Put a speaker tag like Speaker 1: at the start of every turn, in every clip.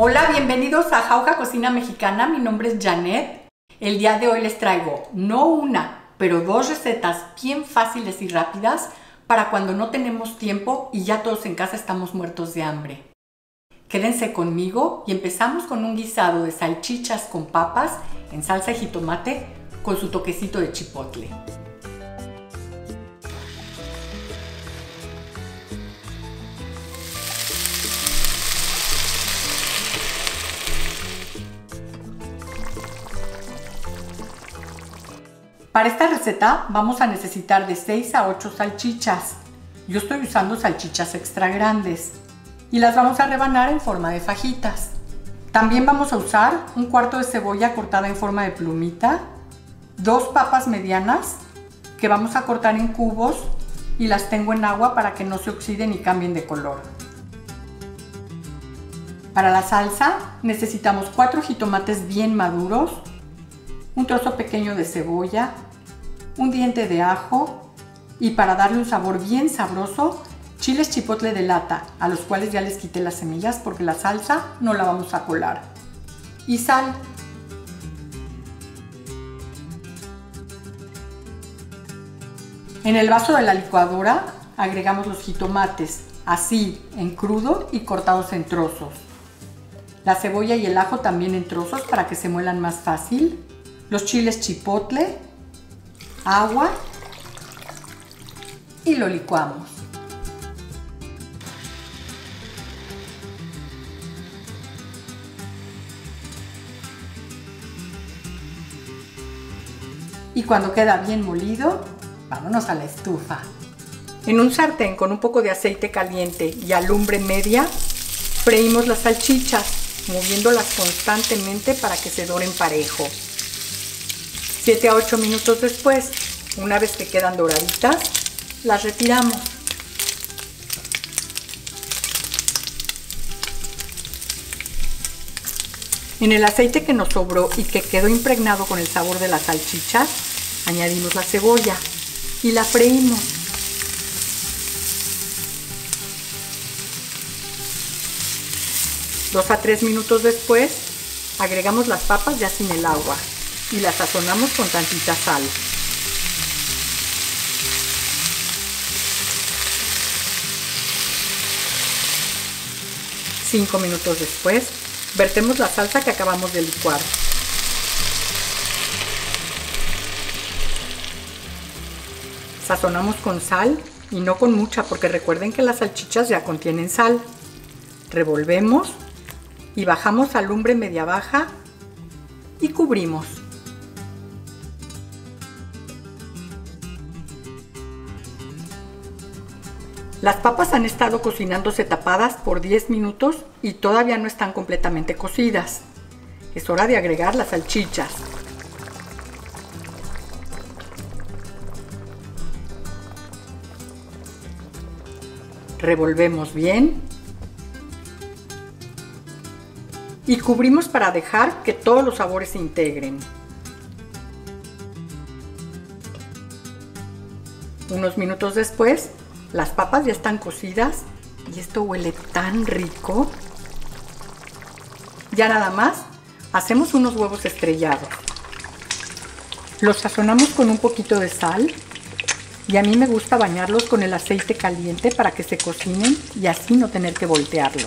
Speaker 1: Hola, bienvenidos a Jauja Cocina Mexicana. Mi nombre es Janet. El día de hoy les traigo no una, pero dos recetas bien fáciles y rápidas para cuando no tenemos tiempo y ya todos en casa estamos muertos de hambre. Quédense conmigo y empezamos con un guisado de salchichas con papas en salsa de jitomate con su toquecito de chipotle. Para esta receta vamos a necesitar de 6 a 8 salchichas. Yo estoy usando salchichas extra grandes y las vamos a rebanar en forma de fajitas. También vamos a usar un cuarto de cebolla cortada en forma de plumita, 2 papas medianas que vamos a cortar en cubos y las tengo en agua para que no se oxiden y cambien de color. Para la salsa necesitamos 4 jitomates bien maduros, un trozo pequeño de cebolla, un diente de ajo y para darle un sabor bien sabroso, chiles chipotle de lata, a los cuales ya les quité las semillas porque la salsa no la vamos a colar, y sal. En el vaso de la licuadora agregamos los jitomates, así en crudo y cortados en trozos. La cebolla y el ajo también en trozos para que se muelan más fácil. Los chiles chipotle, agua y lo licuamos. Y cuando queda bien molido, vámonos a la estufa. En un sartén con un poco de aceite caliente y a lumbre media, freímos las salchichas, moviéndolas constantemente para que se doren parejo. 7 a 8 minutos después, una vez que quedan doraditas, las retiramos. En el aceite que nos sobró y que quedó impregnado con el sabor de las salchichas, añadimos la cebolla y la freímos. Dos a 3 minutos después, agregamos las papas ya sin el agua y las sazonamos con tantita sal. Cinco minutos después, vertemos la salsa que acabamos de licuar. Sazonamos con sal y no con mucha porque recuerden que las salchichas ya contienen sal. Revolvemos y bajamos a lumbre media baja y cubrimos. Las papas han estado cocinándose tapadas por 10 minutos y todavía no están completamente cocidas. Es hora de agregar las salchichas. Revolvemos bien y cubrimos para dejar que todos los sabores se integren. Unos minutos después, las papas ya están cocidas y esto huele tan rico. Ya nada más, hacemos unos huevos estrellados. Los sazonamos con un poquito de sal y a mí me gusta bañarlos con el aceite caliente para que se cocinen y así no tener que voltearlos.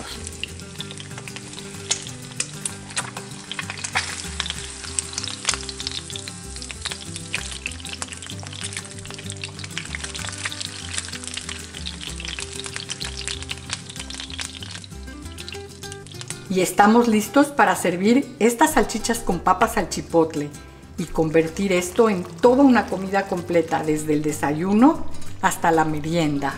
Speaker 1: Y estamos listos para servir estas salchichas con papas al chipotle y convertir esto en toda una comida completa, desde el desayuno hasta la merienda.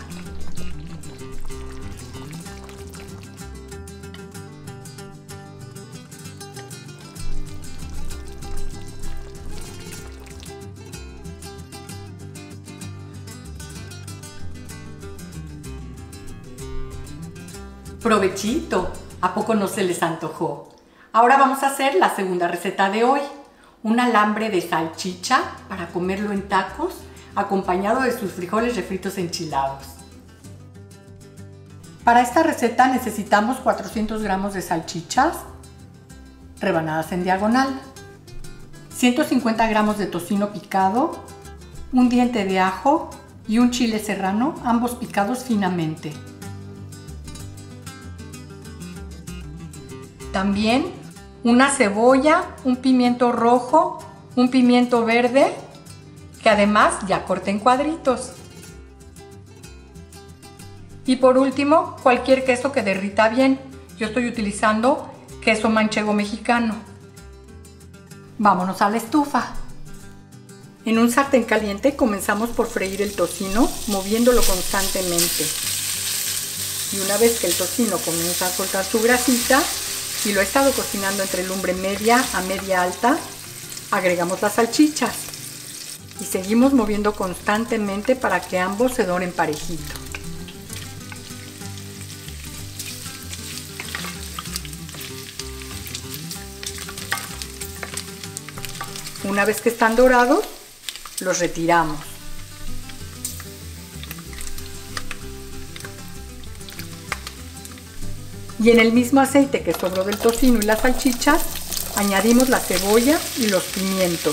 Speaker 1: ¡Provechito! ¿A poco no se les antojó? Ahora vamos a hacer la segunda receta de hoy. Un alambre de salchicha para comerlo en tacos, acompañado de sus frijoles refritos enchilados. Para esta receta necesitamos 400 gramos de salchichas rebanadas en diagonal, 150 gramos de tocino picado, un diente de ajo y un chile serrano, ambos picados finamente. También una cebolla, un pimiento rojo, un pimiento verde, que además ya corté en cuadritos. Y por último, cualquier queso que derrita bien. Yo estoy utilizando queso manchego mexicano. Vámonos a la estufa. En un sartén caliente comenzamos por freír el tocino, moviéndolo constantemente. Y una vez que el tocino comienza a soltar su grasita, y lo he estado cocinando entre lumbre media a media alta, agregamos las salchichas. Y seguimos moviendo constantemente para que ambos se doren parejito. Una vez que están dorados, los retiramos. Y en el mismo aceite que sobró del tocino y las salchichas, añadimos la cebolla y los pimientos.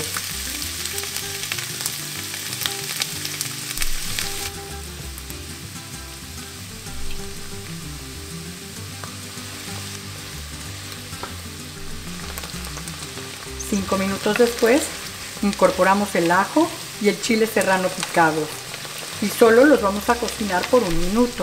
Speaker 1: Cinco minutos después, incorporamos el ajo y el chile serrano picado y solo los vamos a cocinar por 1 minuto.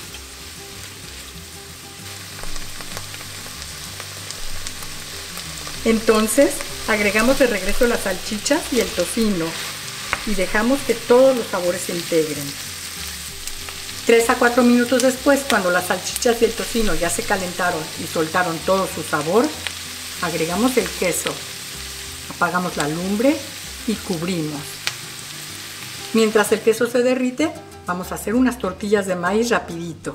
Speaker 1: Entonces agregamos de regreso las salchichas y el tocino y dejamos que todos los sabores se integren. 3 a 4 minutos después, cuando las salchichas y el tocino ya se calentaron y soltaron todo su sabor, agregamos el queso. Apagamos la lumbre y cubrimos. Mientras el queso se derrite, vamos a hacer unas tortillas de maíz rapidito.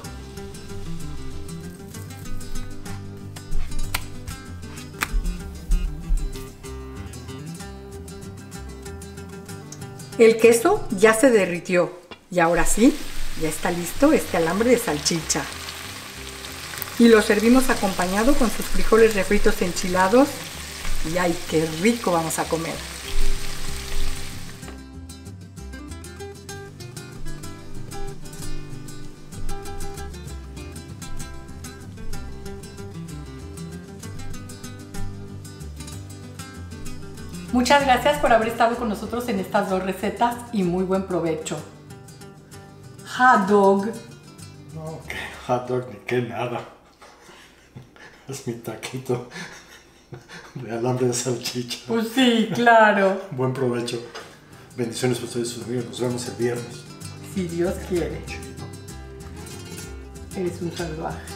Speaker 1: El queso ya se derritió y ahora sí, ya está listo este alambre de salchicha. Y lo servimos acompañado con sus frijoles refritos enchilados. Y ¡ay, qué rico vamos a comer! Muchas gracias por haber estado con nosotros en estas 2 recetas y muy buen provecho. Hot dog.
Speaker 2: No, que hot dog ni que nada. Es mi taquito de alambre de salchicha.
Speaker 1: Pues sí, claro.
Speaker 2: Buen provecho. Bendiciones para ustedes y sus amigos. Nos vemos el viernes.
Speaker 1: Si Dios quiere. Eres un salvaje.